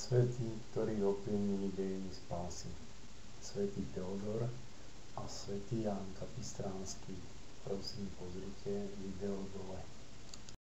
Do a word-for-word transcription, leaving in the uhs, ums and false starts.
Svätí, ktorí ovplyvnili dejiny spásy. Svätý Teodor a svätý Ján Kapistránsky. Prosím, pozrite video dole.